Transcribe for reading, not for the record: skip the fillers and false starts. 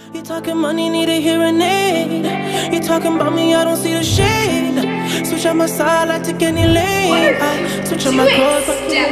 You talking money, need a hearing aid. You talking about me, I don't see the shade. Switch on my side, I take any lane. I switch on my clothes,